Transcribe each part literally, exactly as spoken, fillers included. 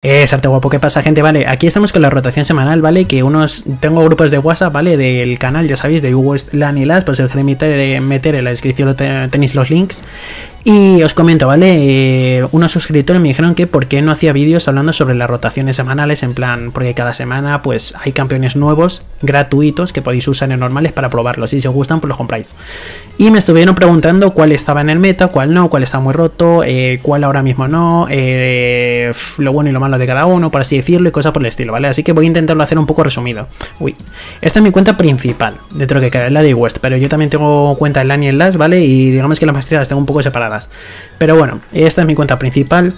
Exacto, guapo. ¿Qué pasa, gente? Vale, aquí estamos con la rotación semanal, ¿vale? Que unos... Tengo grupos de WhatsApp, ¿vale? Del canal, ya sabéis, de West LAN y Las, pues si os queréis meter, meter en la descripción tenéis los links. Y os comento, ¿vale? Eh, unos suscriptores me dijeron que por qué no hacía vídeos hablando sobre las rotaciones semanales, en plan, porque cada semana pues hay campeones nuevos, gratuitos, que podéis usar en normales para probarlos. Y si os gustan, pues los compráis. Y me estuvieron preguntando cuál estaba en el meta, cuál no, cuál está muy roto, eh, cuál ahora mismo no, eh, lo bueno y lo malo de cada uno, por así decirlo, y cosas por el estilo, ¿vale? Así que voy a intentarlo hacer un poco resumido. Uy, esta es mi cuenta principal, dentro de que es la de West, pero yo también tengo cuenta en LAN y en Las, ¿vale? Y digamos que las maestrías las tengo un poco separadas. Pero bueno, esta es mi cuenta principal.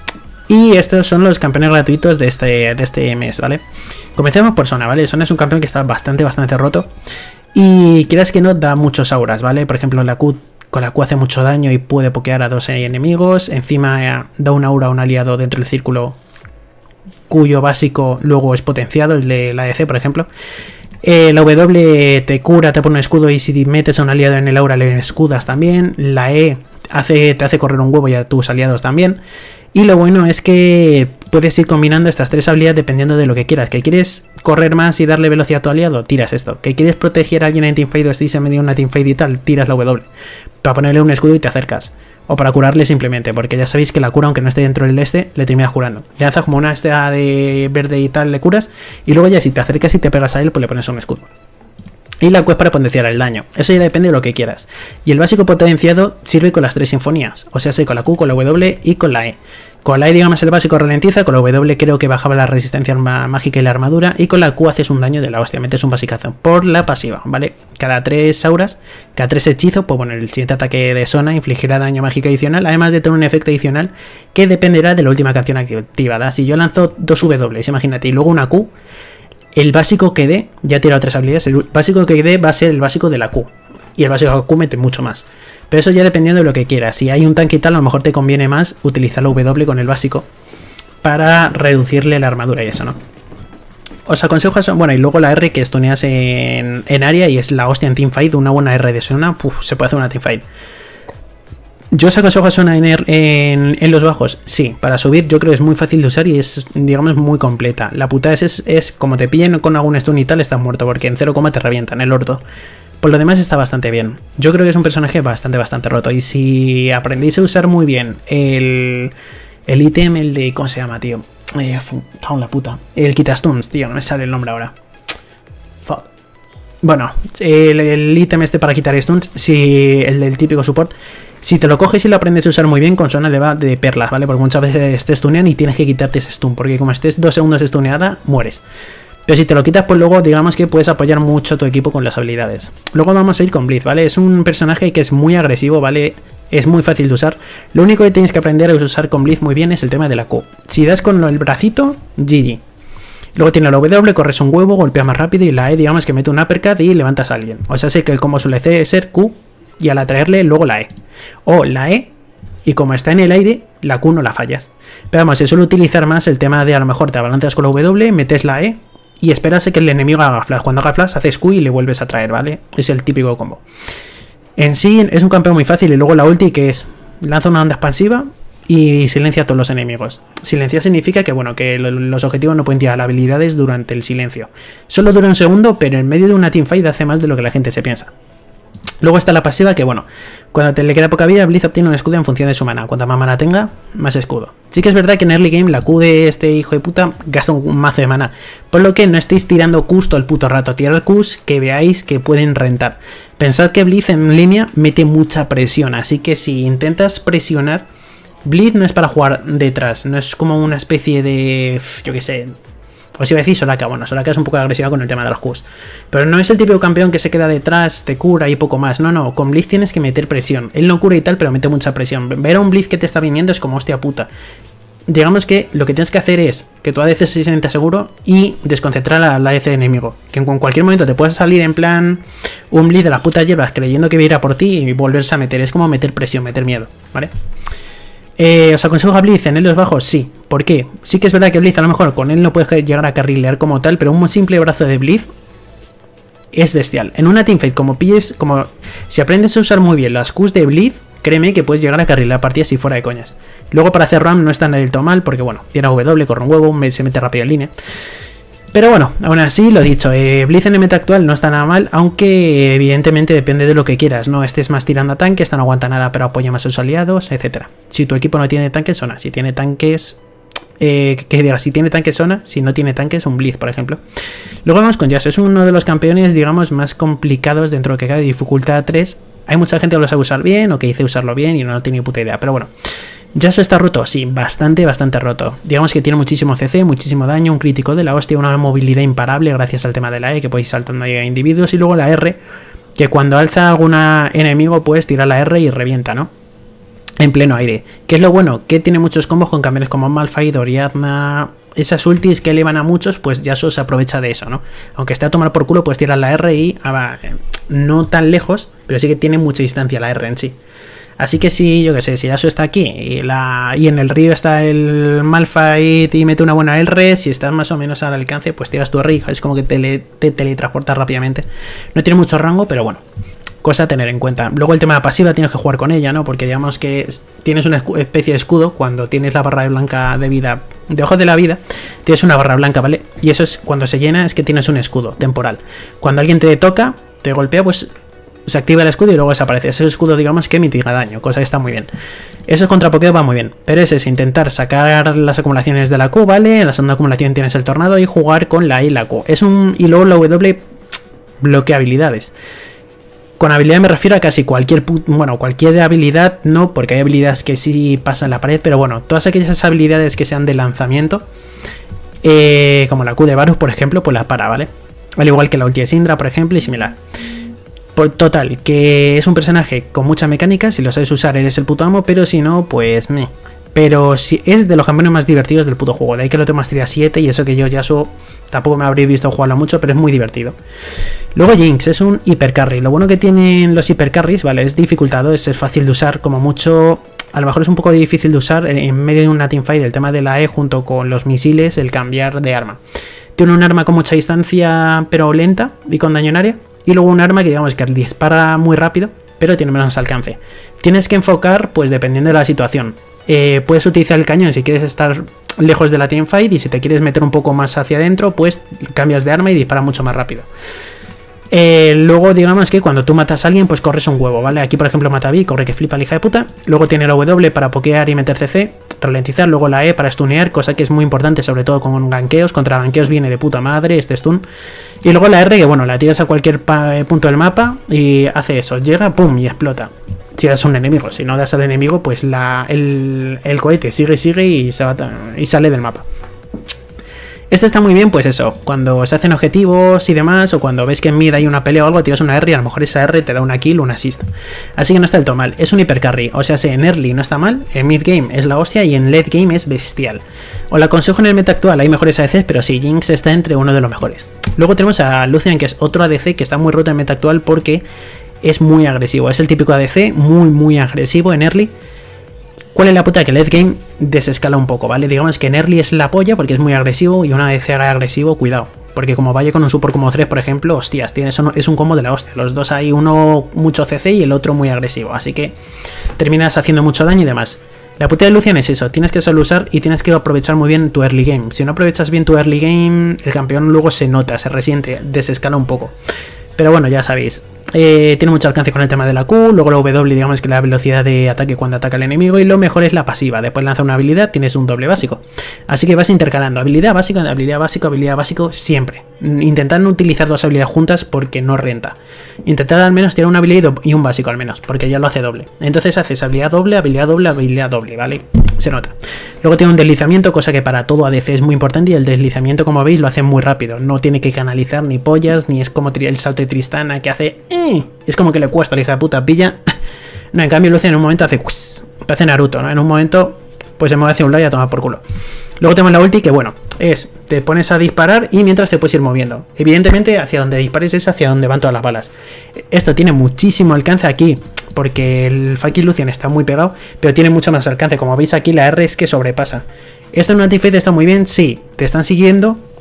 Y estos son los campeones gratuitos de este, de este mes, ¿vale? Comencemos por Sona, ¿vale? Sona es un campeón que está bastante, bastante roto. Y quieras que no, da muchos auras, ¿vale? Por ejemplo, la Q, con la Q hace mucho daño y puede pokear a dos enemigos. Encima eh, da un aura a un aliado dentro del círculo, cuyo básico luego es potenciado, el de la A D C, por ejemplo. Eh, la W te cura, te pone un escudo y si metes a un aliado en el aura le escudas también. La E hace, te hace correr un huevo y a tus aliados también. Y lo bueno es que puedes ir combinando estas tres habilidades dependiendo de lo que quieras. Que quieres correr más y darle velocidad a tu aliado, tiras esto. Que quieres proteger a alguien en teamfight o si se me dio una teamfight y tal, tiras la W. Para ponerle un escudo y te acercas. O para curarle simplemente, porque ya sabéis que la cura, aunque no esté dentro del este, le terminas curando. Le lanzas como una estea de verde y tal, le curas. Y luego ya si te acercas y te pegas a él, pues le pones un escudo. Y la Q es para potenciar el daño. Eso ya depende de lo que quieras. Y el básico potenciado sirve con las tres sinfonías. O sea, sé con la Q, con la W y con la E. Con la E, digamos, el básico ralentiza. Con la W creo que bajaba la resistencia mágica y la armadura. Y con la Q haces un daño de la hostia. Metes un basicazo por la pasiva, ¿vale? Cada tres auras, cada tres hechizos, pues bueno, el siguiente ataque de Sona infligirá daño mágico adicional. Además de tener un efecto adicional que dependerá de la última canción activada. Si yo lanzo dos W, imagínate, y luego una Q, el básico que dé, ya he tirado tres habilidades, el básico que dé va a ser el básico de la Q. Y el básico de la Q mete mucho más. Pero eso ya dependiendo de lo que quieras. Si hay un tanque y tal, a lo mejor te conviene más utilizar la W con el básico para reducirle la armadura y eso, ¿no? Os aconsejo eso. Bueno, y luego la R que stuneas en, en área y es la hostia en teamfight. Una buena R de Sona, puf, se puede hacer una teamfight. ¿Yo os aconsejo a Sona en, en, en los bajos? Sí, para subir yo creo que es muy fácil de usar y es, digamos, muy completa. La putada es, es, es como te pillen con algún stun y tal, estás muerto porque en cero, te revientan el orto. Por lo demás está bastante bien. Yo creo que es un personaje bastante, bastante roto. Y si aprendéis a usar muy bien el, el ítem, el de... ¿Cómo se llama, tío? Eh, cago en la puta. El quitastuns, tío, no me sale el nombre ahora. Bueno, el, el ítem este para quitar stuns, si el del típico support, si te lo coges y lo aprendes a usar muy bien, con Sona le va de perlas, ¿vale? Porque muchas veces te stunean y tienes que quitarte ese stun, porque como estés dos segundos stuneada, mueres. Pero si te lo quitas, pues luego digamos que puedes apoyar mucho a tu equipo con las habilidades. Luego vamos a ir con Blitz, ¿vale? Es un personaje que es muy agresivo, ¿vale? Es muy fácil de usar. Lo único que tienes que aprender a usar con Blitz muy bien es el tema de la Q. Si das con el bracito, G G. Luego tiene la W, corres un huevo, golpeas más rápido y la E, digamos que mete un uppercut y levantas a alguien. O sea, sé que el combo suele ser Q y al atraerle luego la E. O la E y como está en el aire, la Q no la fallas. Pero vamos, se suele utilizar más el tema de a lo mejor te abalanzas con la W, metes la E y esperas a que el enemigo haga flash. Cuando haga flash haces Q y le vuelves a traer, ¿vale? Es el típico combo. En sí es un campeón muy fácil y luego la ulti que es lanza una onda expansiva y silencia a todos los enemigos. Silenciar significa que, bueno, que los objetivos no pueden tirar habilidades durante el silencio. Solo dura un segundo, pero en medio de una teamfight hace más de lo que la gente se piensa. Luego está la pasiva que, bueno, cuando te le queda poca vida, Blitz obtiene un escudo en función de su mana. Cuanta más mana tenga, más escudo. Sí que es verdad que en early game la Q de este hijo de puta gasta un mazo de mana. Por lo que no estéis tirando Qs todo el puto rato. Tirar Qs que veáis que pueden rentar. Pensad que Blitz en línea mete mucha presión. Así que si intentas presionar... Blitz no es para jugar detrás, no es como una especie de... yo qué sé... Os iba a decir Soraka, bueno, Soraka es un poco agresiva con el tema de los Qs. Pero no es el típico campeón que se queda detrás, te cura y poco más. No, no, con Blitz tienes que meter presión. Él no cura y tal, pero mete mucha presión. Ver a un Blitz que te está viniendo es como hostia puta. Digamos que lo que tienes que hacer es que tu A D C se sienta seguro y desconcentrar a la A D C de enemigo. Que en cualquier momento te puedas salir en plan un Blitz de las putas hierbas creyendo que va a ir a por ti y volverse a meter. Es como meter presión, meter miedo, ¿vale? Eh, ¿Os aconsejo a Blitz en los bajos? Sí. ¿Por qué? Sí que es verdad que Blitz a lo mejor con él no puedes llegar a carrilear como tal, pero un simple brazo de Blitz es bestial. En una teamfight, como pilles, como si aprendes a usar muy bien las Qs de Blitz, créeme que puedes llegar a carrilar partidas si fuera de coñas. Luego para hacer RAM no está del todo mal, porque bueno, tiene W, corre un huevo, se mete rápido en línea. Pero bueno, aún así, lo dicho, eh, Blitz en el meta actual no está nada mal, aunque evidentemente depende de lo que quieras, ¿no? Estés más tirando a tanques, esta no aguanta nada pero apoya más a sus aliados, etcétera. Si tu equipo no tiene tanques, zona. Si tiene tanques... Eh, que diga, si tiene tanques, zona. Si no tiene tanques, un Blitz, por ejemplo. Luego vamos con Yasuo. Es uno de los campeones, digamos, más complicados dentro de lo que cabe de dificultad tres. Hay mucha gente que lo sabe usar bien o que dice usarlo bien y no tiene ni puta idea, pero bueno. Yasuo está roto, sí, bastante, bastante roto. Digamos que tiene muchísimo C C, muchísimo daño, un crítico de la hostia, una movilidad imparable gracias al tema de la E, que podéis ir saltando ahí a individuos, y luego la R, que cuando alza algún enemigo puedes tirar la R y revienta, ¿no? En pleno aire. ¿Qué es lo bueno? Que tiene muchos combos con campeones como Malphite, Orianna... Esas ultis que elevan a muchos, pues Yasuo se aprovecha de eso, ¿no? Aunque esté a tomar por culo, puedes tirar la R y... Ah, no tan lejos, pero sí que tiene mucha distancia la R en sí. Así que si, yo que sé, si Yasuo está aquí y, la, y en el río está el Malphite y mete una buena R, si estás más o menos al alcance, pues tiras tu R y es como que te, te teletransportas rápidamente. No tiene mucho rango, pero bueno, cosa a tener en cuenta. Luego el tema de la pasiva tienes que jugar con ella, ¿no? Porque digamos que tienes una especie de escudo cuando tienes la barra blanca de vida, debajo de la vida, tienes una barra blanca, ¿vale? Y eso es cuando se llena, es que tienes un escudo temporal. Cuando alguien te toca, te golpea, pues... se activa el escudo y luego desaparece. Ese escudo, digamos, que mitiga daño, cosa que está muy bien. Eso contra Pokéball va muy bien. Pero es eso, intentar sacar las acumulaciones de la Q, ¿vale? En la segunda acumulación tienes el tornado y jugar con la I y la Q. Es un... y luego la W bloquea habilidades. Con habilidad me refiero a casi cualquier... bueno, cualquier habilidad no, porque hay habilidades que sí pasan la pared, pero bueno, todas aquellas habilidades que sean de lanzamiento, eh, como la Q de Varus, por ejemplo, pues las para, ¿vale? Al igual que la ulti de Syndra, por ejemplo, y similar. Total, que es un personaje con mucha mecánica, si lo sabes usar eres el puto amo, pero si no, pues me. Pero si es de los campeones más divertidos del puto juego, de ahí que lo tengo maestría siete y eso que yo Yasuo tampoco me habréis visto jugarlo mucho, pero es muy divertido. Luego Jinx es un hipercarry, lo bueno que tienen los hipercarries, vale, es dificultado, es, es fácil de usar, como mucho, a lo mejor es un poco difícil de usar en medio de una teamfight, el tema de la E junto con los misiles, el cambiar de arma. Tiene un arma con mucha distancia pero lenta y con daño en área. Y luego un arma que digamos que dispara muy rápido, pero tiene menos alcance. Tienes que enfocar, pues dependiendo de la situación. Eh, puedes utilizar el cañón si quieres estar lejos de la teamfight, y si te quieres meter un poco más hacia adentro, pues cambias de arma y dispara mucho más rápido. Eh, luego digamos que cuando tú matas a alguien, pues corres un huevo, ¿vale? Aquí por ejemplo mata a Vi, corre que flipa la hija de puta. Luego tiene la W para pokear y meter C C, ralentizar, luego la E para stunear, cosa que es muy importante sobre todo con gankeos. Contra gankeos viene de puta madre este stun. Y luego la R, que bueno, la tiras a cualquier punto del mapa y hace eso, llega, pum, y explota. Si das un enemigo, si no das al enemigo, pues la, el, el cohete sigue, sigue y, se va, y sale del mapa. Este está muy bien, pues eso, cuando se hacen objetivos y demás, o cuando ves que en mid hay una pelea o algo, tiras una R y a lo mejor esa R te da una kill o una assist. Así que no está del todo mal, es un hipercarry, o sea, en early no está mal, en mid game es la hostia y en late game es bestial. Os la aconsejo en el meta actual, hay mejores A D Cs, pero sí, Jinx está entre uno de los mejores. Luego tenemos a Lucian, que es otro A D C que está muy roto en meta actual porque es muy agresivo, es el típico A D C muy muy agresivo en early. ¿Cuál es la puta? Que el late game desescala un poco, ¿vale? Digamos que en early es la polla porque es muy agresivo, y una A D C agresivo, cuidado. Porque como vaya con un support como tres, por ejemplo, hostias, tienes un, es un combo de la hostia. Los dos hay uno mucho C C y el otro muy agresivo. Así que terminas haciendo mucho daño y demás. La puta de Lucian es eso, tienes que saber usar y tienes que aprovechar muy bien tu early game. Si no aprovechas bien tu early game, el campeón luego se nota, se resiente, desescala un poco. Pero bueno, ya sabéis. Eh, tiene mucho alcance con el tema de la Q, luego la W, digamos que la velocidad de ataque cuando ataca el enemigo, y lo mejor es la pasiva. Después lanza una habilidad, tienes un doble básico. Así que vas intercalando habilidad básica, habilidad básico, habilidad básico, siempre. Intentad no utilizar dos habilidades juntas porque no renta. Intentad al menos tirar una habilidad y un básico al menos, porque ya lo hace doble. Entonces haces habilidad doble, habilidad doble, habilidad doble, ¿vale? Se nota. Luego tiene un deslizamiento, cosa que para todo A D C es muy importante, y el deslizamiento, como veis, lo hace muy rápido. No tiene que canalizar ni pollas, ni es como el salto de Tristana que hace... ¡eh! Es como que le cuesta, la hija de puta, pilla. No, en cambio Lucian en un momento hace... parece Naruto, ¿no? En un momento pues se mueve hacia un lado y a tomar por culo. Luego tenemos la ulti, que bueno, es... te pones a disparar y mientras te puedes ir moviendo. Evidentemente hacia donde dispares es hacia donde van todas las balas. Esto tiene muchísimo alcance aquí, porque el fucking Lucian está muy pegado, pero tiene mucho más alcance. Como veis aquí, la R es que sobrepasa. ¿Esto en una teamfight está muy bien? Sí. Te están siguiendo,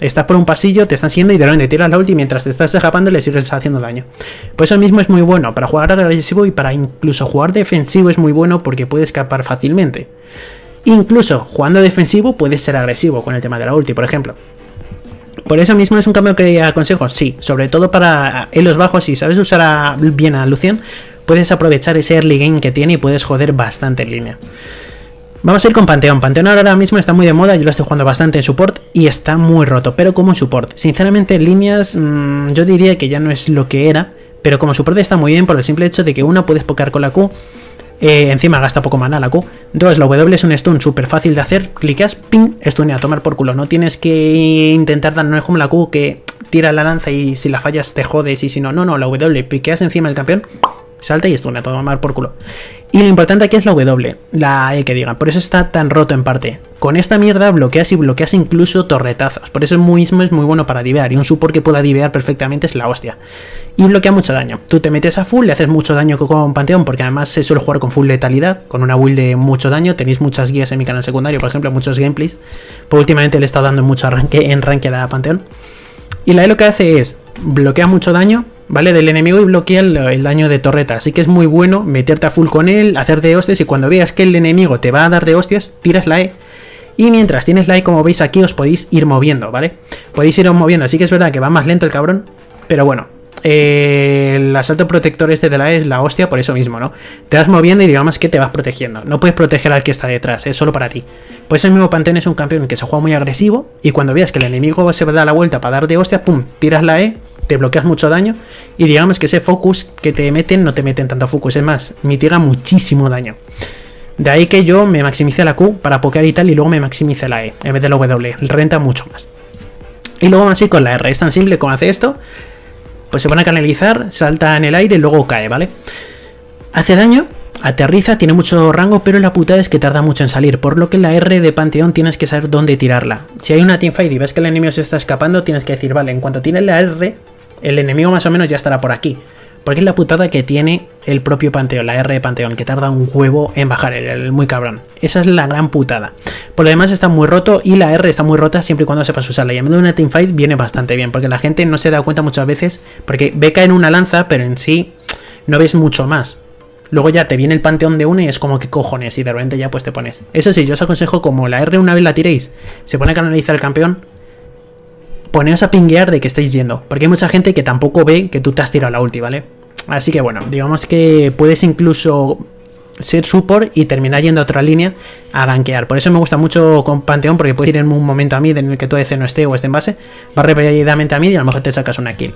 Estás por un pasillo, te están siguiendo y de repente tiras la ulti y mientras te estás escapando le sigues haciendo daño. Por eso mismo es muy bueno para jugar agresivo y para incluso jugar defensivo es muy bueno porque puede escapar fácilmente. Incluso jugando defensivo puedes ser agresivo con el tema de la ulti, por ejemplo. Por eso mismo es un cambio que aconsejo, sí, sobre todo para elos bajos. Si sabes usar a, bien a Lucian, puedes aprovechar ese early game que tiene y puedes joder bastante en línea. Vamos a ir con Panteón. Panteón ahora mismo está muy de moda, yo lo estoy jugando bastante en support y está muy roto, pero como en support. Sinceramente en líneas mmm, yo diría que ya no es lo que era, pero como support está muy bien por el simple hecho de que una puedes pokear con la Q, eh, encima gasta poco mana la Q, dos, la W es un stun súper fácil de hacer, clicas, ping, stun a tomar por culo, no tienes que intentar dar, no es como la Q que tira la lanza y si la fallas te jodes y si no, no, no, la W, piqueas encima del campeón, salta y stun a tomar por culo. Y lo importante aquí es la W, la E que digan, por eso está tan roto en parte. Con esta mierda bloqueas y bloqueas incluso torretazos, por eso mismo es muy bueno para divear, y un support que pueda divear perfectamente es la hostia. Y bloquea mucho daño, tú te metes a full, le haces mucho daño con Panteón, porque además se suele jugar con full letalidad, con una build de mucho daño, tenéis muchas guías en mi canal secundario, por ejemplo, muchos gameplays, pues últimamente le he estado dando mucho arranque en ranked a Panteón. Y la E lo que hace es, bloquea mucho daño, ¿vale? Del enemigo y bloquea el, el daño de torreta. Así que es muy bueno meterte a full con él, hacer de hostias y cuando veas que el enemigo te va a dar de hostias, tiras la E. Y mientras tienes la E, como veis aquí, os podéis ir moviendo, ¿vale? Podéis ir moviendo. Así que es verdad que va más lento el cabrón, pero bueno. Eh, el asalto protector este de la E es la hostia por eso mismo, ¿no? Te vas moviendo y digamos que te vas protegiendo. No puedes proteger al que está detrás, es solo para ti. Por eso el mismo Panteón es un campeón que se juega muy agresivo y cuando veas que el enemigo se da la vuelta para dar de hostia, pum, tiras la E, te bloqueas mucho daño y digamos que ese focus que te meten no te meten tanto focus, es más, mitiga muchísimo daño. De ahí que yo me maximice la Q para pokear y tal y luego me maximice la E en vez de la W, renta mucho más. Y luego así con la R, es tan simple como hace esto. Pues se pone a canalizar, salta en el aire y luego cae, ¿vale? Hace daño, aterriza, tiene mucho rango, pero la putada es que tarda mucho en salir, por lo que la R de Panteón tienes que saber dónde tirarla. Si hay una teamfight y ves que el enemigo se está escapando, tienes que decir, vale, en cuanto tienes la R, el enemigo más o menos ya estará por aquí. Porque es la putada que tiene el propio Panteón, la R de Panteón, que tarda un huevo en bajar, el, el muy cabrón. Esa es la gran putada. Por lo demás está muy roto y la R está muy rota siempre y cuando sepas usarla. Y en medio de una teamfight viene bastante bien, porque la gente no se da cuenta muchas veces, porque ve caer una lanza, pero en sí no ves mucho más. Luego ya te viene el Panteón de una y es como que cojones, y de repente ya pues te pones. Eso sí, yo os aconsejo como la R una vez la tiréis, se pone a canalizar el campeón, poneos a pinguear de que estáis yendo, porque hay mucha gente que tampoco ve que tú te has tirado la ulti, ¿vale? Así que bueno, digamos que puedes incluso ser support y terminar yendo a otra línea a gankear. Por eso me gusta mucho con Panteón, porque puedes ir en un momento a mid en el que tu A D C no esté o esté en base, va rápidamente a mid y a lo mejor te sacas una kill.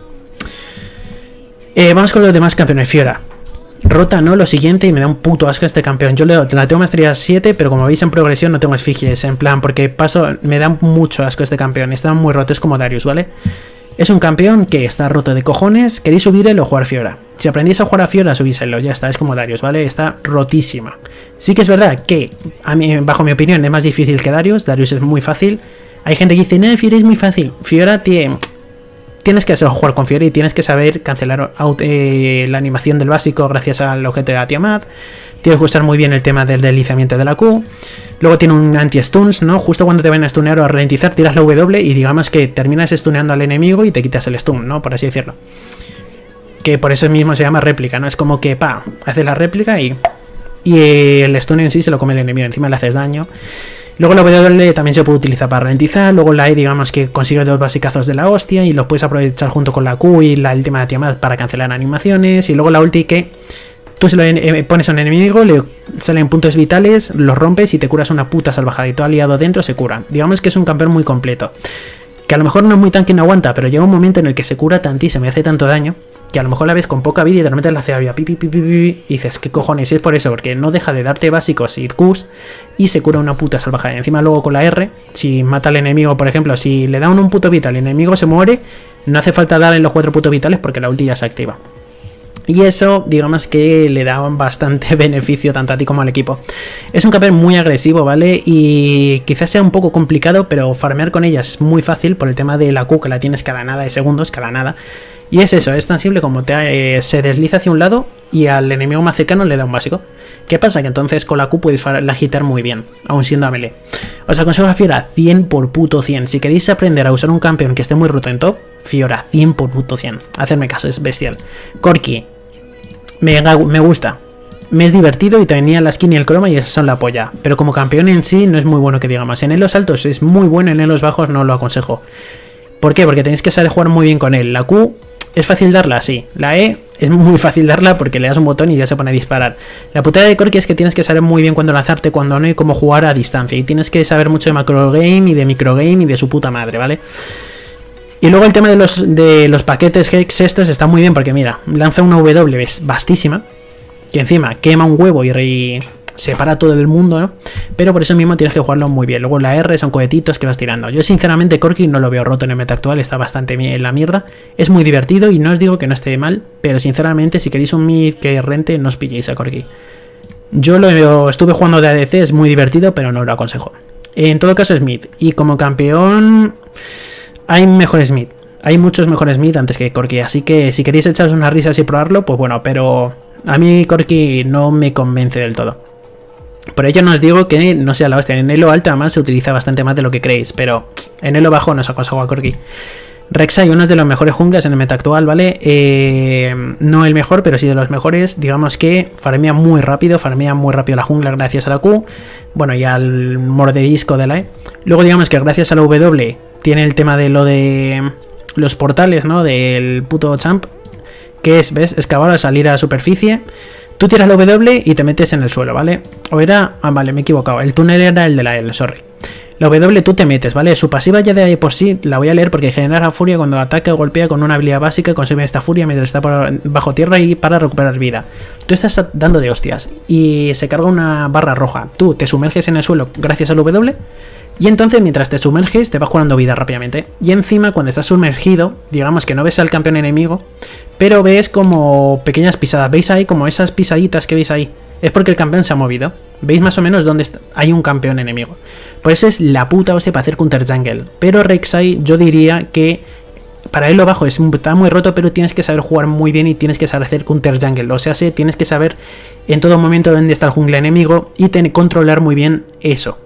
Eh, vamos con los demás campeones. Fiora. Rota, ¿no? Lo siguiente, y me da un puto asco este campeón. Yo le, la tengo maestría siete, pero como veis en progresión no tengo esfigies, en plan, porque paso, me da mucho asco este campeón. Está muy roto, es como Darius, ¿vale? Es un campeón que está roto de cojones. Queréis subirlo o jugar Fiora. Si aprendéis a jugar a Fiora, subíselo, ya está, es como Darius, ¿vale? Está rotísima. Sí que es verdad que, a mí, bajo mi opinión, es más difícil que Darius. Darius es muy fácil. Hay gente que dice, no, Fiora es muy fácil. Fiora tiene... Tienes que saber jugar con Fiora y tienes que saber cancelar out, eh, la animación del básico gracias al objeto de Tiamat. Tienes que usar muy bien el tema del deslizamiento de la Q. Luego tiene un anti-stuns, ¿no? Justo cuando te van a stunear o a ralentizar, tiras la W y digamos que terminas stuneando al enemigo y te quitas el stun, ¿no? Por así decirlo. Que por eso mismo se llama réplica, ¿no? Es como que, pa, haces la réplica y, y el stun en sí se lo come el enemigo. Encima le haces daño. Luego la W también se puede utilizar para ralentizar. Luego la E, digamos que consigue dos basicazos de la hostia y los puedes aprovechar junto con la Q y la última de Tiamat para cancelar animaciones. Y luego la ulti que tú se lo pones a un enemigo, le salen puntos vitales, los rompes y te curas una puta salvajada. Y todo aliado dentro se cura. Digamos que es un campeón muy completo. Que a lo mejor no es muy tanque, no aguanta, pero llega un momento en el que se cura tantísimo y hace tanto daño que a lo mejor la ves con poca vida y de repente la hace avia, pi, pi, pi, pi, pi, y dices, ¿qué cojones? Y es por eso, porque no deja de darte básicos y Qs y se cura una puta salvajada. Y encima luego con la R, si mata al enemigo, por ejemplo, si le da un, un puto vital y el enemigo se muere, no hace falta darle los cuatro putos vitales porque la ulti ya se activa. Y eso, digamos que le da bastante beneficio tanto a ti como al equipo. Es un campeón muy agresivo, ¿vale? Y quizás sea un poco complicado, pero farmear con ella es muy fácil por el tema de la Q, que la tienes cada nada de segundos, cada nada. Y es eso, es tan simple como te, eh, se desliza hacia un lado y al enemigo más cercano le da un básico. ¿Qué pasa? Que entonces con la Q puedes agitar muy bien, aún siendo a melee. Os aconsejo a Fiora cien por puto cien. Si queréis aprender a usar un campeón que esté muy roto en top, Fiora cien por puto cien. Hacerme caso, es bestial. Corki, me, me gusta. Me es divertido y tenía la skin y el croma y esas son la polla. Pero como campeón en sí no es muy bueno que digamos. En elos altos es muy bueno, en elos bajos no lo aconsejo. ¿Por qué? Porque tenéis que saber jugar muy bien con él. La Q es fácil darla, sí. La E es muy fácil darla porque le das un botón y ya se pone a disparar. La putada de Corki es que tienes que saber muy bien cuándo lanzarte, cuándo no y cómo jugar a distancia. Y tienes que saber mucho de macro game y de micro game y de su puta madre, ¿vale? Y luego el tema de los, de los paquetes Hex estos está muy bien porque mira, lanza una W vastísima, que encima quema un huevo y, y separa todo el mundo, ¿no? Pero por eso mismo tienes que jugarlo muy bien. Luego la R son cohetitos que vas tirando. Yo sinceramente Corki no lo veo roto en el meta actual, está bastante en la mierda. Es muy divertido y no os digo que no esté mal, pero sinceramente si queréis un mid que rente, no os pilléis a Corki. Yo lo estuve jugando de A D C, es muy divertido, pero no lo aconsejo. En todo caso es mid. Y como campeón hay mejores mid. Hay muchos mejores mid antes que Corki, así que si queréis echaros unas risas y probarlo, pues bueno, pero a mí Corki no me convence del todo. Por ello no os digo que no sea la hostia. En elo alto además se utiliza bastante más de lo que creéis, pero en elo bajo no os aconsejo a Corki. Rek'Sai, uno de los mejores junglas en el meta actual, ¿vale? Eh, no el mejor, pero sí de los mejores. Digamos que farmea muy rápido, farmea muy rápido la jungla gracias a la Q. Bueno, y al mordedisco de la E. Luego digamos que gracias a la W tiene el tema de lo de los portales, ¿no? Del puto champ. Que es, ¿ves? Excavar al salir a la superficie. Tú tiras la W y te metes en el suelo, ¿vale? O era... Ah, vale, me he equivocado. El túnel era el de la L, sorry. La W tú te metes, ¿vale? Su pasiva ya de ahí por sí la voy a leer porque genera furia cuando ataca o golpea con una habilidad básica, consume esta furia mientras está por bajo tierra y para recuperar vida. Tú estás dando de hostias y se carga una barra roja. Tú te sumerges en el suelo gracias al W y entonces mientras te sumerges te va jugando vida rápidamente. Y encima cuando estás sumergido, digamos que no ves al campeón enemigo, pero ves como pequeñas pisadas. ¿Veis ahí? Como esas pisaditas que veis ahí. Es porque el campeón se ha movido. ¿Veis más o menos dónde está? Hay un campeón enemigo. Por eso es la puta hostia para hacer counter jungle. Pero Rek'Sai yo diría que para él lo bajo es, está muy roto, pero tienes que saber jugar muy bien y tienes que saber hacer counter jungle. O sea, sí, tienes que saber en todo momento dónde está el jungla enemigo y tener, controlar muy bien eso.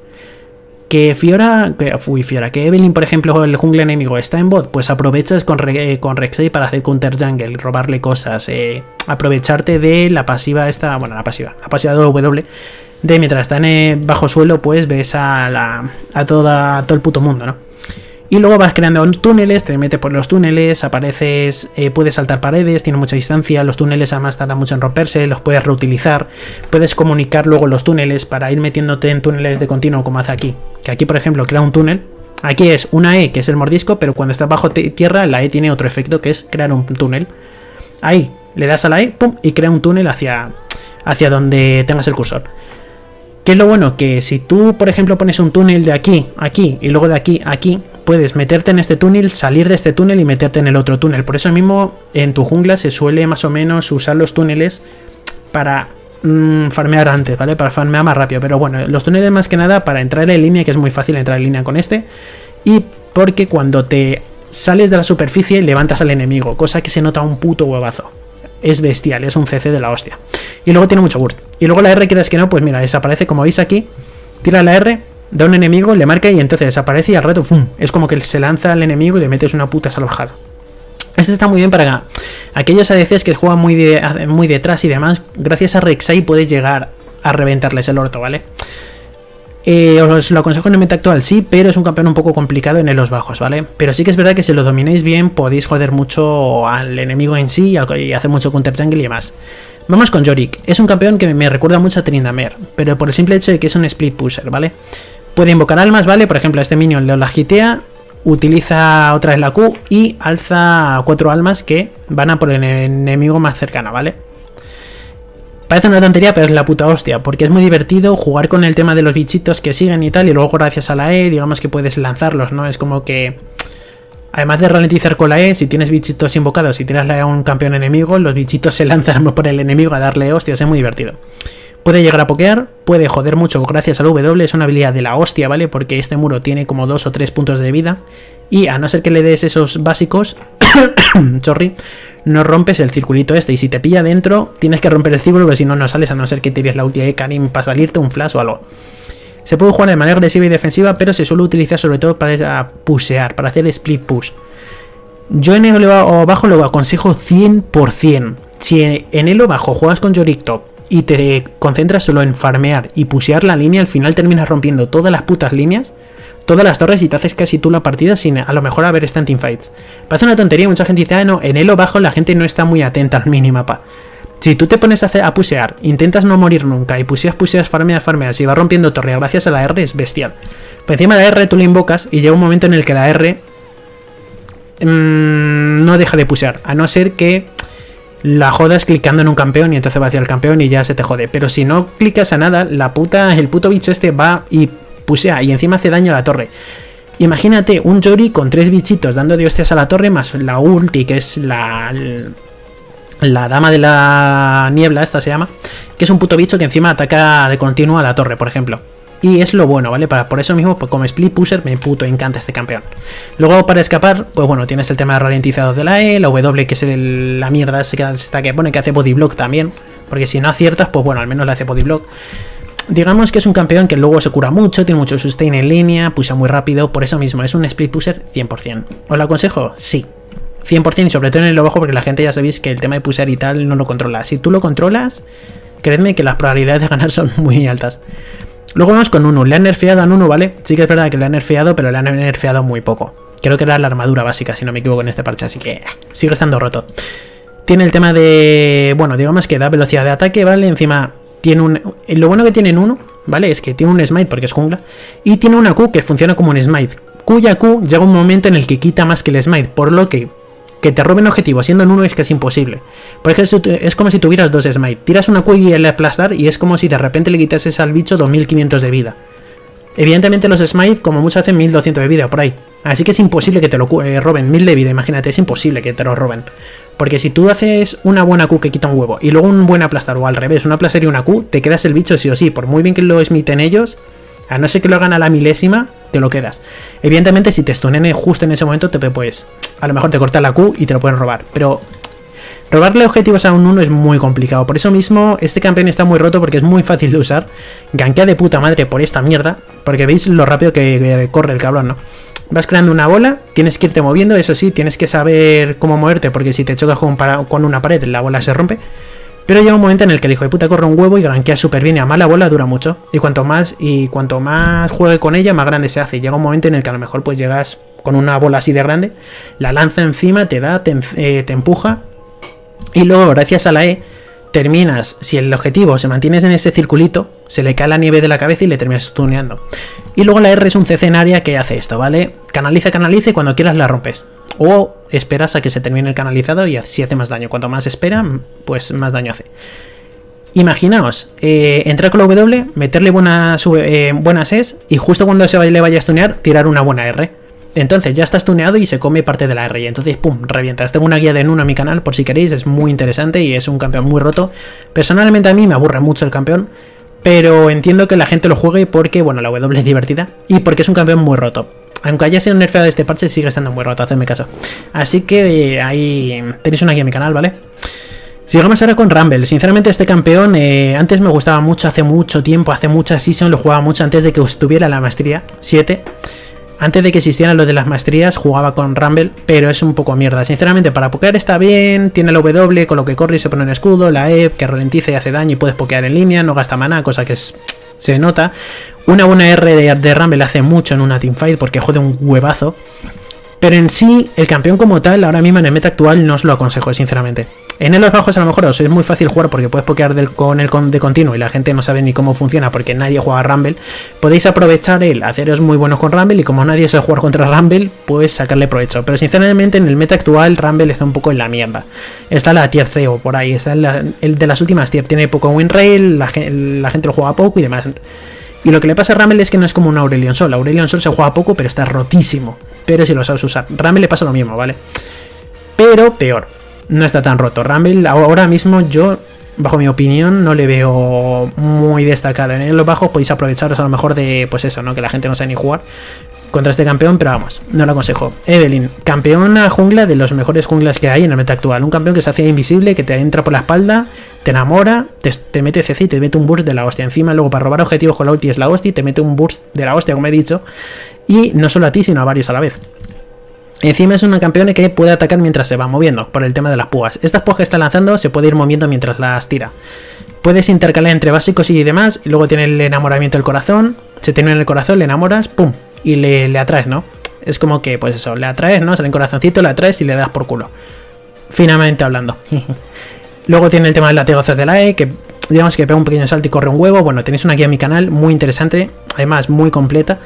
Que Fiora, que, uy, Fiora, que Evelynn, por ejemplo, el jungla enemigo está en bot, pues aprovechas con, eh, con Rek'Sai para hacer counter jungle, robarle cosas, eh, aprovecharte de la pasiva esta, bueno, la pasiva, la pasiva de W, de mientras está en eh, bajo suelo, pues ves a, la, a, toda, a todo el puto mundo, ¿no? Y luego vas creando túneles, te metes por los túneles, apareces, eh, puedes saltar paredes, tiene mucha distancia, los túneles además tardan mucho en romperse, los puedes reutilizar, puedes comunicar luego los túneles para ir metiéndote en túneles de continuo como hace aquí. Que aquí por ejemplo crea un túnel, aquí es una E que es el mordisco, pero cuando estás bajo tierra la E tiene otro efecto que es crear un túnel. Ahí, le das a la E, pum, y crea un túnel hacia, hacia donde tengas el cursor. ¿Qué es lo bueno? Que si tú por ejemplo pones un túnel de aquí, aquí y luego de aquí, aquí, puedes meterte en este túnel, salir de este túnel y meterte en el otro túnel. Por eso mismo en tu jungla se suele más o menos usar los túneles para mmm, farmear antes, ¿vale? Para farmear más rápido. Pero bueno, los túneles más que nada para entrar en línea, que es muy fácil entrar en línea con este. Y porque cuando te sales de la superficie levantas al enemigo, cosa que se nota un puto huevazo. Es bestial, es un C C de la hostia. Y luego tiene mucho burst. Y luego la R, quieras que no, pues mira, desaparece como veis aquí. Tira la R, da un enemigo, le marca y entonces desaparece y al rato ¡fum! Es como que se lanza al enemigo y le metes una puta salvajada. Este está muy bien para aquellos A D Cs que juegan muy, de, muy detrás y demás. Gracias a Rek'Sai puedes llegar a reventarles el orto, ¿vale? Eh, os lo aconsejo en el meta actual, sí, pero es un campeón un poco complicado en los bajos, ¿vale? Pero sí que es verdad que si lo domináis bien podéis joder mucho al enemigo en sí y hacer mucho counter jungle y demás. Vamos con Yorick. Es un campeón que me recuerda mucho a Tryndamere, pero por el simple hecho de que es un split pusher, ¿vale? Puede invocar almas, ¿vale? Por ejemplo, a este minion le la gitea, utiliza otra vez la Q y alza cuatro almas que van a por el enemigo más cercano, ¿vale? Parece una tontería, pero es la puta hostia, porque es muy divertido jugar con el tema de los bichitos que siguen y tal, y luego gracias a la E, digamos que puedes lanzarlos, ¿no? Es como que Además de ralentizar con la E, si tienes bichitos invocados, si tiras la E a un campeón enemigo, los bichitos se lanzan por el enemigo a darle hostias, es muy divertido. Puede llegar a pokear, puede joder mucho gracias al W, es una habilidad de la hostia, ¿vale? Porque este muro tiene como dos o tres puntos de vida. Y a no ser que le des esos básicos, sorry, no rompes el circulito este. Y si te pilla dentro, tienes que romper el círculo, porque si no, no sales, a no ser que tires la ulti de Karim para salirte, un flash o algo. Se puede jugar de manera agresiva y defensiva, pero se suele utilizar sobre todo para pushear, para hacer split push. Yo en elo bajo lo aconsejo cien por cien. Si en elo bajo juegas con Yorick top y te concentras solo en farmear y pushear la línea, al final terminas rompiendo todas las putas líneas, todas las torres, y te haces casi tú la partida sin a lo mejor haber stand teamfights. Parece una tontería, mucha gente dice, ah, no, en elo bajo la gente no está muy atenta al minimapa. Si tú te pones a, hacer, a pushear, intentas no morir nunca y pusheas, pusheas, farmeas, farmeas y vas rompiendo torre gracias a la R, es bestial. Por encima de la R tú la invocas y llega un momento en el que la R mmm, no deja de pushear, a no ser que la jodas clicando en un campeón y entonces va hacia el campeón y ya se te jode. Pero si no clicas a nada, la puta, el puto bicho este va y pusea y encima hace daño a la torre. Imagínate un Yorick con tres bichitos dando de hostias a la torre más la ulti, que es la... la dama de la niebla, esta se llama, que es un puto bicho que encima ataca de continuo a la torre, por ejemplo. Y es lo bueno, ¿vale? Para, por eso mismo, pues como split pusher, me puto encanta este campeón. Luego, para escapar, pues bueno, tienes el tema de ralentizados de la E, la W, que es el, la mierda esta que pone que hace body block también. Porque si no aciertas, pues bueno, al menos le hace body block. Digamos que es un campeón que luego se cura mucho, tiene mucho sustain en línea, pusha muy rápido, por eso mismo es un split pusher cien por cien. ¿Os lo aconsejo? Sí. cien por cien, y sobre todo en el bajo, porque la gente ya sabéis que el tema de pushear y tal no lo controla. Si tú lo controlas, creedme que las probabilidades de ganar son muy altas. Luego vamos con Nunu. Le han nerfeado a Nunu, ¿vale? Sí que es verdad que le han nerfeado, pero le han nerfeado muy poco. Creo que era la armadura básica, si no me equivoco, en este parche, así que sigue estando roto. Tiene el tema de... bueno, digamos que da velocidad de ataque, ¿vale? Encima tiene un... lo bueno que tiene Nunu, ¿vale? Es que tiene un smite porque es jungla. Y tiene una Q que funciona como un smite. Cuya Q llega un momento en el que quita más que el smite, por lo que... que te roben objetivos siendo en uno es que es imposible. Por ejemplo, es como si tuvieras dos smite. Tiras una Q y el aplastar y es como si de repente le quitases al bicho dos mil quinientos de vida. Evidentemente los smite como mucho hacen mil doscientos de vida por ahí. Así que es imposible que te lo eh, roben. mil de vida, imagínate, es imposible que te lo roben. Porque si tú haces una buena Q que quita un huevo y luego un buen aplastar o al revés, un aplastar y una Q, te quedas el bicho sí o sí. Por muy bien que lo smiten ellos, a no ser que lo hagan a la milésima, te lo quedas. Evidentemente, si te stunen justo en ese momento, te puedes... a lo mejor te corta la Q y te lo pueden robar. Pero robarle objetivos a un uno es muy complicado. Por eso mismo, este campeón está muy roto porque es muy fácil de usar. Gankea de puta madre por esta mierda. Porque veis lo rápido que, que corre el cabrón, ¿no? Vas creando una bola, tienes que irte moviendo. Eso sí, tienes que saber cómo moverte, porque si te chocas con, para, con una pared, la bola se rompe. Pero llega un momento en el que el hijo de puta corre un huevo y gankea súper bien, y además la bola dura mucho. Y cuanto más y cuanto más juegue con ella, más grande se hace. Y llega un momento en el que a lo mejor pues llegas con una bola así de grande, la lanza encima, te da, te, eh, te empuja. Y luego, gracias a la E, terminas, si el objetivo se mantiene en ese circulito, se le cae la nieve de la cabeza y le terminas stuneando. Y luego la R es un C C en área que hace esto, ¿vale? Canaliza, canaliza y cuando quieras la rompes. O esperas a que se termine el canalizado y así hace más daño. Cuanto más espera, pues más daño hace. Imaginaos, eh, entrar con la W, meterle buenas, eh, buenas es y justo cuando se le vaya a stunear, tirar una buena R. Entonces ya está stuneado y se come parte de la R y entonces pum, revientas. Tengo una guía de Nunu en mi canal por si queréis, es muy interesante y es un campeón muy roto. Personalmente a mí me aburre mucho el campeón, pero entiendo que la gente lo juegue porque, bueno, la W es divertida y porque es un campeón muy roto. Aunque haya sido nerfeado este parche, sigue estando muy roto, hacedme caso. Así que eh, ahí tenéis una guía en mi canal, ¿vale? Sigamos ahora con Rumble. Sinceramente este campeón eh, antes me gustaba mucho, hace mucho tiempo, hace muchas seasons, lo jugaba mucho antes de que estuviera la maestría siete. Antes de que existieran los de las maestrías, jugaba con Rumble, pero es un poco mierda. Sinceramente, para pokear está bien, tiene el W, con lo que corre y se pone un escudo, la E, que ralentiza y hace daño y puedes pokear en línea, no gasta mana, cosa que es, se nota. Una buena R de, de Rumble hace mucho en una teamfight porque jode un huevazo. Pero en sí, el campeón como tal, ahora mismo en el meta actual, no os lo aconsejo, sinceramente. En los bajos a lo mejor os es muy fácil jugar porque puedes pokear del, con el con, de continuo y la gente no sabe ni cómo funciona porque nadie juega a Rumble. Podéis aprovechar el haceros muy buenos con Rumble y como nadie sabe jugar contra Rumble, pues sacarle provecho. Pero sinceramente en el meta actual Rumble está un poco en la mierda. Está la tier C o por ahí, está en la, el de las últimas tier, tiene poco win rate, la, la gente lo juega poco y demás. Y lo que le pasa a Rumble es que no es como un Aurelion Sol. Aurelion Sol se juega poco pero está rotísimo. pero si lo sabes usar. Rumble le pasa lo mismo, ¿vale? Pero peor, no está tan roto. Rumble ahora mismo yo, bajo mi opinión, no le veo muy destacado. En los bajos podéis aprovecharos a lo mejor de, pues eso, ¿no? Que la gente no sabe ni jugar contra este campeón, pero vamos, no lo aconsejo. Evelynn, campeona jungla de los mejores junglas que hay en el meta actual. Un campeón que se hace invisible, que te entra por la espalda, te enamora, te, te mete C C y te mete un burst de la hostia. Encima, luego para robar objetivos con la ulti es la hostia y te mete un burst de la hostia, como he dicho. Y no solo a ti, sino a varios a la vez. Encima es una campeona que puede atacar mientras se va moviendo, por el tema de las púas. Estas púas que está lanzando se puede ir moviendo mientras las tira. Puedes intercalar entre básicos y demás, y luego tiene el enamoramiento del corazón, se tiene en el corazón, le enamoras, pum, y le, le atraes, ¿no? Es como que, pues eso, le atraes, ¿no? Sale en corazoncito, le atraes y le das por culo. Finamente hablando. Luego tiene el tema del latigazo de la E, que digamos que pega un pequeño salto y corre un huevo. Bueno, tenéis una guía en mi canal muy interesante, además muy completa.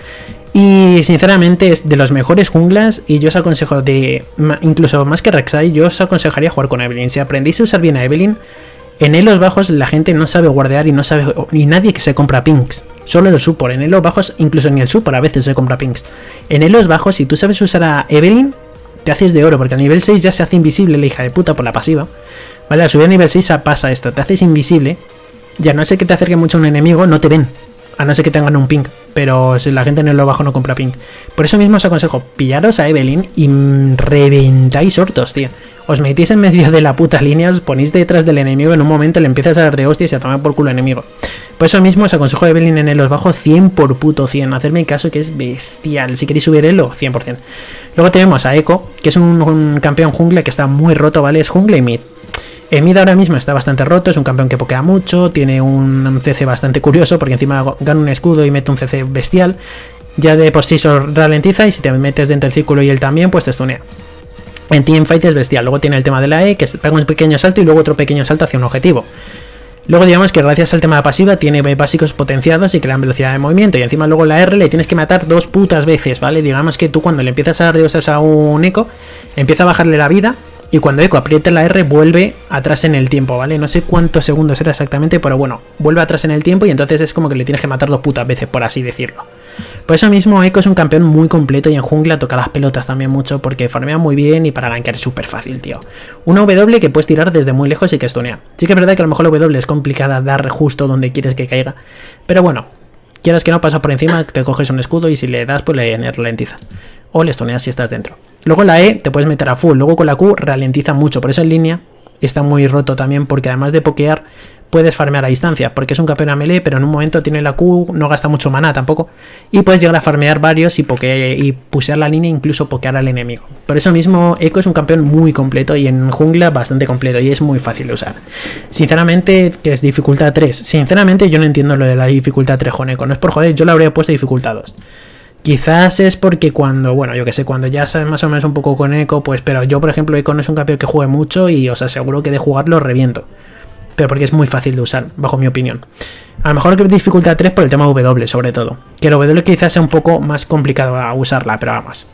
Y sinceramente es de los mejores junglas y yo os aconsejo de, incluso más que Rek'Sai, yo os aconsejaría jugar con Evelynn. Si aprendéis a usar bien a Evelynn, en elos bajos la gente no sabe guardear y no sabe, ni nadie que se compra pinks. Solo el support. En elos bajos, incluso en el support a veces se compra pinks. En elos bajos, si tú sabes usar a Evelynn, te haces de oro, porque a nivel seis ya se hace invisible la hija de puta por la pasiva. Vale, a subir a nivel seis pasa esto, te haces invisible. Ya no sé que te acerque mucho a un enemigo, no te ven. A no ser que tengan un ping, pero si la gente en el bajo no compra ping. Por eso mismo os aconsejo, pillaros a Evelynn y reventáis hortos, tío. Os metéis en medio de la puta línea, os ponéis detrás del enemigo, en un momento le empiezas a dar de hostia y se toma por culo el enemigo. Por eso mismo os aconsejo a Evelynn en los bajos cien por puto cien. Hacerme caso que es bestial. Si queréis subir elo, cien por cien. Luego tenemos a Echo, que es un, un campeón jungla que está muy roto, ¿vale? Es jungla y mid. El mid ahora mismo está bastante roto, es un campeón que pokea mucho, tiene un C C bastante curioso porque encima gana un escudo y mete un C C bestial. Ya de por sí se ralentiza y si te metes dentro del círculo y él también, pues te stunea. En teamfight es bestial. Luego tiene el tema de la E, que pega un pequeño salto y luego otro pequeño salto hacia un objetivo. Luego digamos que gracias al tema de pasiva tiene básicos potenciados y que le dan velocidad de movimiento. Y encima luego la R le tienes que matar dos putas veces, ¿vale? Digamos que tú cuando le empiezas a dar de hostias a un Echo, empieza a bajarle la vida. Y cuando Echo apriete la R vuelve atrás en el tiempo, ¿vale? No sé cuántos segundos era exactamente, pero bueno, vuelve atrás en el tiempo y entonces es como que le tienes que matar dos putas veces, por así decirlo. Por eso mismo Echo es un campeón muy completo y en jungla toca las pelotas también mucho porque farmea muy bien y para gankar es súper fácil, tío. Una W que puedes tirar desde muy lejos y que stunea. Sí que es verdad que a lo mejor la W es complicada dar justo donde quieres que caiga, pero bueno, quieras que no, pasa por encima, te coges un escudo y si le das pues le ralentizas. O le stuneas si estás dentro. Luego la E te puedes meter a full, luego con la Q ralentiza mucho, por eso en línea está muy roto también porque además de pokear puedes farmear a distancia, porque es un campeón a melee, pero en un momento tiene la Q, no gasta mucho maná tampoco, y puedes llegar a farmear varios y, poke y pusear la línea e incluso pokear al enemigo. Por eso mismo Echo es un campeón muy completo y en jungla bastante completo y es muy fácil de usar. Sinceramente, que es dificultad tres, sinceramente yo no entiendo lo de la dificultad tres con Echo, no es por joder, yo le habría puesto dificultad dos. Quizás es porque cuando, bueno, yo que sé, cuando ya sabes más o menos un poco con Echo, pues, pero yo, por ejemplo, Echo no es un campeón que juegue mucho y os aseguro que de jugarlo reviento. Pero porque es muy fácil de usar, bajo mi opinión. A lo mejor que dificultad tres por el tema W, sobre todo. Que el W quizás sea un poco más complicado a usarla, pero vamos.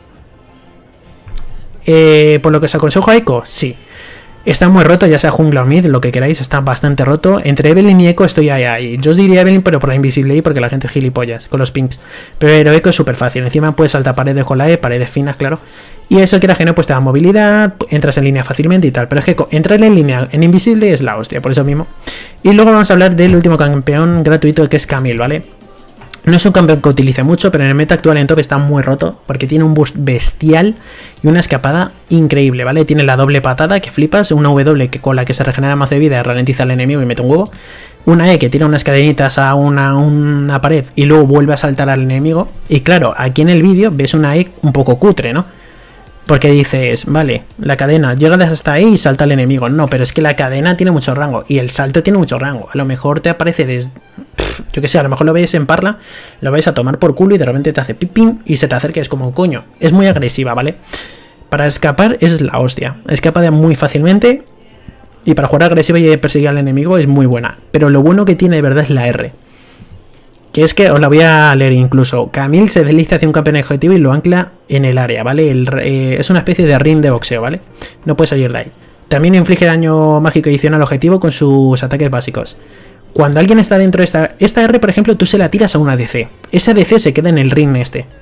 Eh, por lo que os aconsejo a Echo, sí. Está muy roto, ya sea jungla o mid, lo que queráis, está bastante roto. Entre Evelynn y Echo estoy ahí, ahí. Yo os diría Evelynn, pero por la invisible y porque la gente es gilipollas con los pinks. Pero Echo es súper fácil. Encima puedes saltar paredes con la E, paredes finas, claro. Y eso que era que no, pues te da movilidad, entras en línea fácilmente y tal. Pero es que entrar en línea en invisible es la hostia, por eso mismo. Y luego vamos a hablar del último campeón gratuito que es Camille, ¿vale? No es un campeón que utilice mucho, pero en el meta actual en top está muy roto porque tiene un boost bestial y una escapada increíble, ¿vale? Tiene la doble patada que flipas, una W que con la que se regenera más de vida y ralentiza al enemigo y mete un huevo, una E que tira unas cadenitas a una, una pared y luego vuelve a saltar al enemigo. Y claro, aquí en el vídeo ves una E un poco cutre, ¿no? Porque dices, vale, la cadena llega hasta ahí y salta al enemigo. No, pero es que la cadena tiene mucho rango y el salto tiene mucho rango. A lo mejor te aparece desde... Pff, yo que sé, a lo mejor lo veis en parla, lo vais a tomar por culo y de repente te hace pipín y se te acerca, es como coño. Es muy agresiva, ¿vale? Para escapar es la hostia. Escapa de muy fácilmente y para jugar agresiva y perseguir al enemigo es muy buena. Pero lo bueno que tiene de verdad es la R. Que es que os la voy a leer incluso. Camille se desliza hacia un campeón objetivo y lo ancla en el área, ¿vale? El, eh, es una especie de ring de boxeo, ¿vale? No puede salir de ahí. También inflige daño mágico adicional al objetivo con sus ataques básicos. Cuando alguien está dentro de esta... Esta R, por ejemplo, tú se la tiras a una A D C. Esa A D C se queda en el ring este.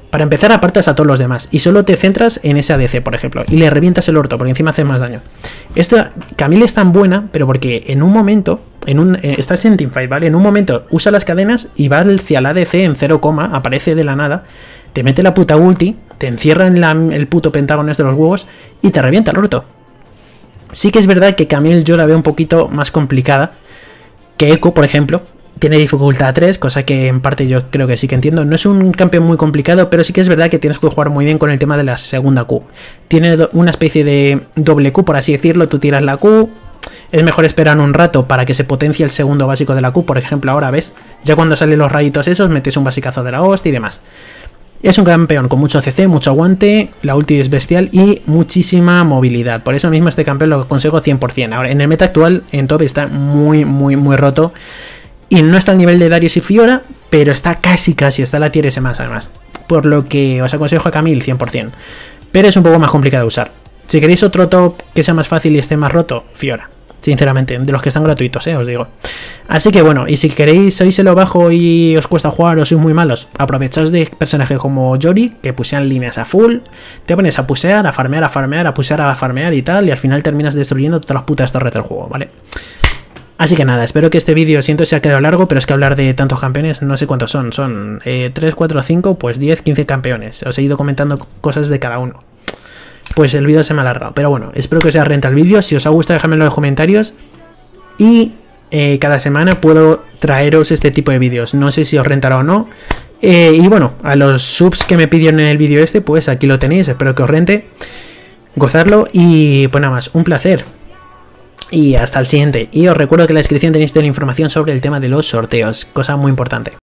Para empezar, apartas a todos los demás y solo te centras en ese A D C, por ejemplo, y le revientas el orto, porque encima haces más daño. Esto, Camille es tan buena, pero porque en un momento, en un, eh, estás en teamfight, ¿vale? En un momento usa las cadenas y va hacia el A D C en cero, aparece de la nada, te mete la puta ulti, te encierra en la, el puto pentágono de los huevos y te revienta el orto. Sí que es verdad que Camille yo la veo un poquito más complicada que Echo, por ejemplo. Tiene dificultad tres, cosa que en parte yo creo que sí que entiendo. No es un campeón muy complicado, pero sí que es verdad que tienes que jugar muy bien con el tema de la segunda Q. Tiene una especie de doble Q, por así decirlo. Tú tiras la Q, es mejor esperar un rato para que se potencie el segundo básico de la Q. Por ejemplo, ahora ves, ya cuando salen los rayitos esos, metes un basicazo de la hostia y demás. Es un campeón con mucho C C, mucho aguante, la ulti es bestial y muchísima movilidad. Por eso mismo este campeón lo aconsejo cien por cien. Ahora, en el meta actual, en top está muy, muy, muy roto. Y no está al nivel de Darius y Fiora, pero está casi, casi, está la tier S más además. Por lo que os aconsejo a Camille cien por cien. Pero es un poco más complicado de usar. Si queréis otro top que sea más fácil y esté más roto, Fiora. Sinceramente, de los que están gratuitos, eh, os digo. Así que bueno, y si queréis soiselo bajo y os cuesta jugar o sois muy malos, aprovechaos de personajes como Yori, que pusean líneas a full, te pones a pusear, a farmear, a farmear, a pusear, a farmear y tal, y al final terminas destruyendo todas las putas torres del juego, ¿vale? Así que nada, espero que este vídeo, siento se ha quedado largo, pero es que hablar de tantos campeones, no sé cuántos son, son eh, tres, cuatro, cinco, pues diez, quince campeones. Os he ido comentando cosas de cada uno. Pues el vídeo se me ha alargado, pero bueno, espero que os haya rentado el vídeo. Si os ha gustado, dejadmelo en los comentarios. Y eh, cada semana puedo traeros este tipo de vídeos. No sé si os rentará o no. Eh, y bueno, a los subs que me pidieron en el vídeo este, pues aquí lo tenéis, espero que os rente. Gozarlo y pues nada más, un placer. Y hasta el siguiente. Y os recuerdo que en la descripción tenéis toda la información sobre el tema de los sorteos, cosa muy importante.